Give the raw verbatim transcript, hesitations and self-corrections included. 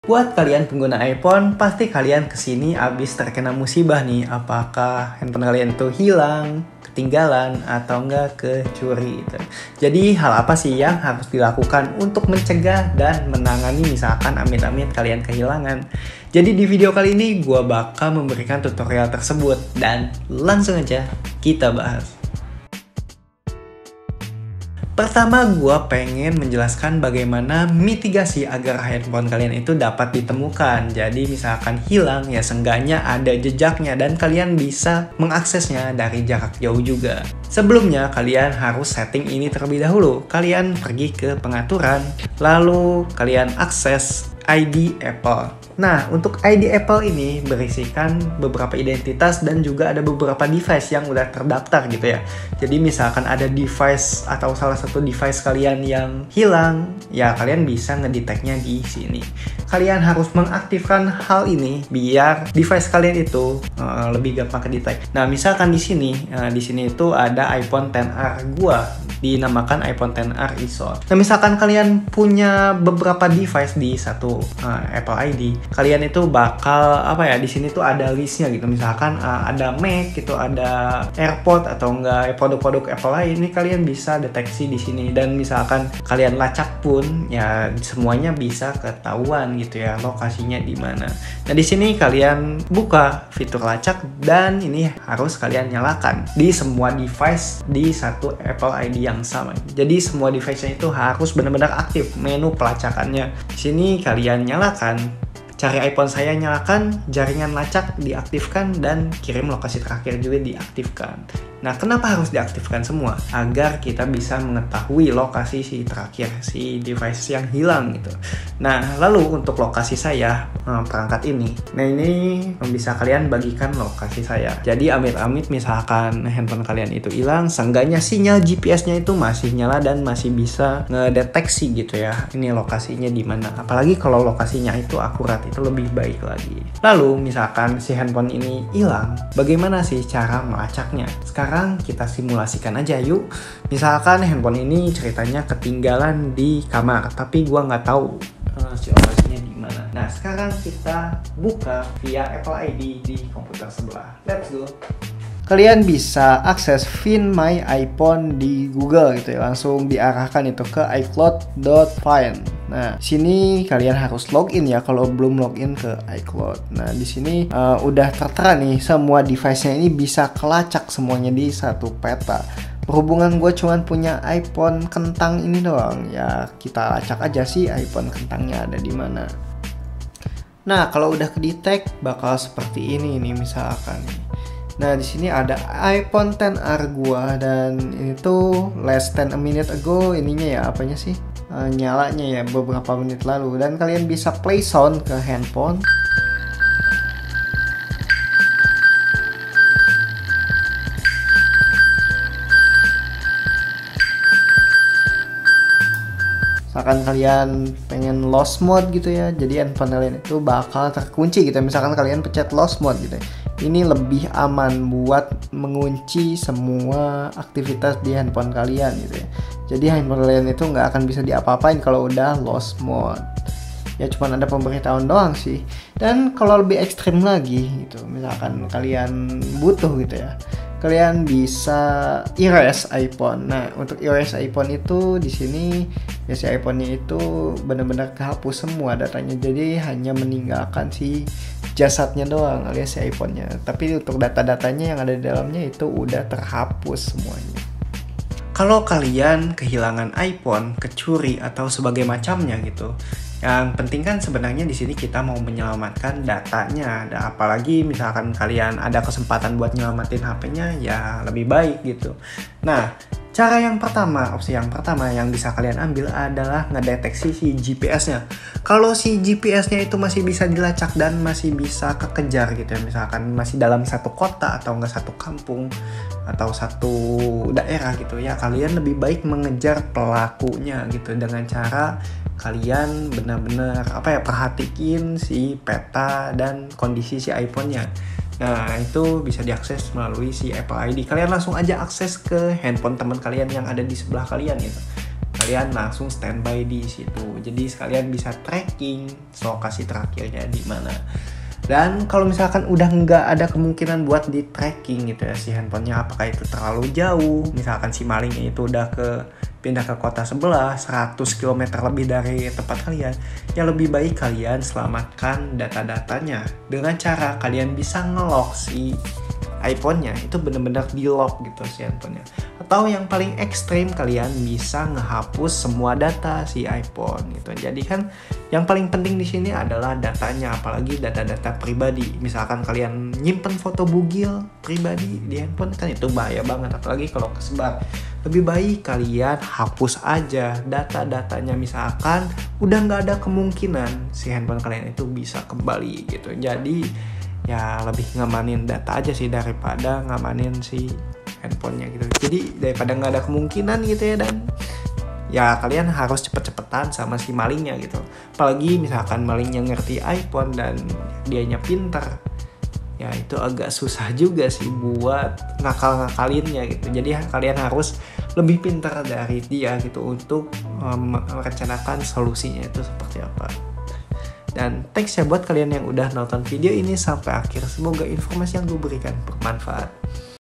Buat kalian pengguna iPhone, pasti kalian kesini abis terkena musibah nih. Apakah handphone kalian itu hilang, ketinggalan, atau enggak kecuri gitu. Jadi hal apa sih yang harus dilakukan untuk mencegah dan menangani misalkan amit-amit kalian kehilangan? Jadi di video kali ini gue bakal memberikan tutorial tersebut dan langsung aja kita bahas. Pertama, gue pengen menjelaskan bagaimana mitigasi agar handphone kalian itu dapat ditemukan. Jadi misalkan hilang, ya seenggaknya ada jejaknya dan kalian bisa mengaksesnya dari jarak jauh juga. Sebelumnya, kalian harus setting ini terlebih dahulu. Kalian pergi ke pengaturan, lalu kalian akses I D Apple. Nah, untuk I D Apple ini berisikan beberapa identitas dan juga ada beberapa device yang udah terdaftar gitu ya. Jadi misalkan ada device atau salah satu device kalian yang hilang, ya kalian bisa ngedetectnya di sini. Kalian harus mengaktifkan hal ini biar device kalian itu uh, lebih gampang kedetect. Nah, misalkan di sini, uh, di sini itu ada iPhone X R gua dinamakan iPhone X R I S O. Nah, misalkan kalian punya beberapa device di satu uh, Apple I D, kalian itu bakal apa ya, di sini tuh ada listnya gitu. Misalkan uh, ada Mac gitu, ada AirPod atau enggak produk-produk Apple lain, ini kalian bisa deteksi di sini. Dan misalkan kalian lacak pun ya semuanya bisa ketahuan gitu ya lokasinya di mana. Nah, di sini kalian buka fitur lacak dan ini harus kalian nyalakan di semua device di satu Apple I D yang sama. Jadi semua device-nya itu harus benar-benar aktif menu pelacakannya. Di sini kalian nyalakan, cari iPhone saya, nyalakan, jaringan lacak diaktifkan, dan kirim lokasi terakhir juga diaktifkan. Nah, kenapa harus diaktifkan semua? Agar kita bisa mengetahui lokasi si terakhir, si device yang hilang gitu. Nah, lalu untuk lokasi saya, perangkat ini, nah ini bisa kalian bagikan lokasi saya. Jadi amit-amit misalkan handphone kalian itu hilang, seenggaknya sinyal G P S-nya itu masih nyala dan masih bisa ngedeteksi gitu ya, ini lokasinya di mana. Apalagi kalau lokasinya itu akurat, itu lebih baik lagi. Lalu misalkan si handphone ini hilang, bagaimana sih cara melacaknya? Sekarang kita simulasikan aja yuk. Misalkan handphone ini ceritanya ketinggalan di kamar, tapi gua nggak tahu uh, si lokasinya di mana. Nah, sekarang kita buka via Apple I D di komputer sebelah. Let's go. Kalian bisa akses Find My iPhone di Google gitu ya, langsung diarahkan itu ke i cloud dot find. Nah, sini kalian harus login ya kalau belum login ke iCloud. Nah, di sini uh, udah tertera nih semua device-nya ini bisa kelacak semuanya di satu peta. Berhubungan gue cuman punya iPhone kentang ini doang, ya kita lacak aja sih iPhone kentangnya ada di mana. Nah, kalau udah kedetek bakal seperti ini nih misalkan nih. Nah, di sini ada iPhone X R gua dan ini tuh less than a minute ago ininya ya, apanya sih? Uh, nyalanya ya beberapa menit lalu, dan kalian bisa play sound ke handphone. Misalkan kalian pengen lost mode gitu ya, jadi handphone kalian itu bakal terkunci gitu. Misalkan kalian pencet lost mode gitu, ini lebih aman buat mengunci semua aktivitas di handphone kalian gitu ya. Jadi handphone kalian itu nggak akan bisa diapa-apain kalau udah lost mode. Ya cuman ada pemberitahuan doang sih. Dan kalau lebih ekstrim lagi gitu, misalkan kalian butuh gitu ya, kalian bisa erase iPhone. Nah, untuk erase iPhone itu di sini ya si iPhone-nya itu benar-benar kehapus semua datanya. Jadi hanya meninggalkan si jasadnya doang alias si iPhone-nya. Tapi untuk data-datanya yang ada di dalamnya itu udah terhapus semuanya. Kalau kalian kehilangan iPhone, kecuri atau sebagai macamnya gitu, yang penting kan sebenarnya di sini kita mau menyelamatkan datanya. Ada apalagi misalkan kalian ada kesempatan buat nyelamatin H P-nya, ya lebih baik gitu. Nah, cara yang pertama, opsi yang pertama yang bisa kalian ambil adalah ngedeteksi si G P S-nya. Kalau si G P S-nya itu masih bisa dilacak dan masih bisa kekejar gitu ya, misalkan masih dalam satu kota atau enggak satu kampung atau satu daerah gitu ya, kalian lebih baik mengejar pelakunya gitu dengan cara kalian benar-benar apa ya, perhatiin si peta dan kondisi si iPhone-nya. Nah, itu bisa diakses melalui si Apple I D. Kalian langsung aja akses ke handphone teman kalian yang ada di sebelah kalian gitu. kalian langsung standby di situ. Jadi sekalian bisa tracking lokasi terakhirnya di mana. Dan kalau misalkan udah nggak ada kemungkinan buat di tracking gitu ya si handphonenya, apakah itu terlalu jauh, misalkan si malingnya itu udah ke pindah ke kota sebelah seratus kilometer lebih dari tempat kalian, ya lebih baik kalian selamatkan data-datanya dengan cara kalian bisa nge-lock si iPhone-nya, itu bener-bener di lock gitu si handphonenya. Atau yang paling ekstrim kalian bisa ngehapus semua data si iPhone gitu. Jadi kan yang paling penting di sini adalah datanya, apalagi data-data pribadi. Misalkan kalian nyimpen foto bugil pribadi di handphone kan itu bahaya banget, apalagi kalau kesebar. Lebih baik kalian hapus aja data-datanya, misalkan udah nggak ada kemungkinan si handphone kalian itu bisa kembali gitu. Jadi ya lebih ngamanin data aja sih daripada ngamanin si handphonenya gitu. Jadi daripada nggak ada kemungkinan gitu ya, dan ya kalian harus cepet-cepetan sama si malingnya gitu. Apalagi misalkan malingnya ngerti iPhone dan dianya pinter, ya itu agak susah juga sih buat ngakal-ngakalinnya gitu. Jadi kalian harus lebih pintar dari dia gitu untuk um, merencanakan solusinya itu seperti apa. Dan thanks ya buat kalian yang udah nonton video ini sampai akhir. Semoga informasi yang gue berikan bermanfaat.